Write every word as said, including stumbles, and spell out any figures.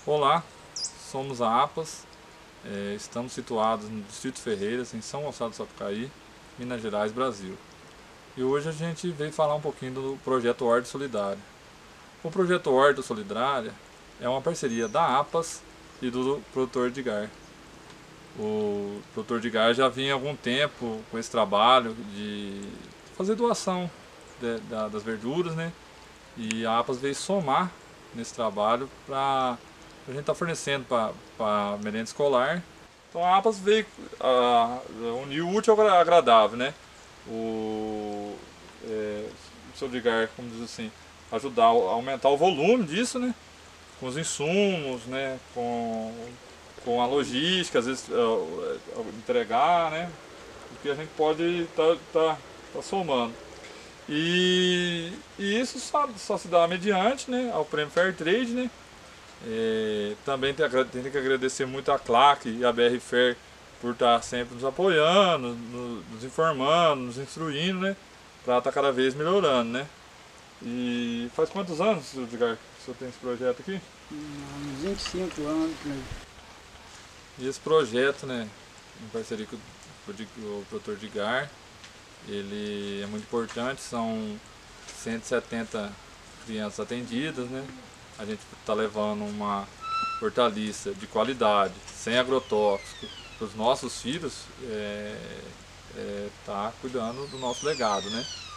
Olá, somos a APAS, é, estamos situados no Distrito Ferreiras, em São Gonçalo do Sapucaí, Minas Gerais, Brasil. E hoje a gente veio falar um pouquinho do projeto Horta Solidária. O projeto Horta Solidária é uma parceria da APAS e do produtor Edgar. O produtor Edgar já vinha há algum tempo com esse trabalho de fazer doação de, da, das verduras, né? E a APAS veio somar nesse trabalho para a gente estar tá fornecendo para a merenda escolar. Então a APAS veio a, unir o útil ao agradável, né? O, é, o seu Edgar, como diz assim, ajudar a aumentar o volume disso, né? Com os insumos, né? Com, com a logística, às vezes uh, entregar, né? O que a gente pode estar tá, tá, tá somando. E, e isso só, só se dá mediante, né, ao Prêmio Fair Trade, né? É, também tem, tem que agradecer muito a CLAC e a B R Fair por estar sempre nos apoiando, nos, nos informando, nos instruindo, né? Para estar cada vez melhorando, né? E faz quantos anos, Edgar, que o senhor tem esse projeto aqui? Uns vinte e cinco anos, né? E esse projeto, né, em parceria com o produtor Edgar, ele é muito importante, são cento e setenta crianças atendidas, né? A gente está levando uma hortaliça de qualidade, sem agrotóxico, para os nossos filhos, é, é, tá cuidando do nosso legado, né?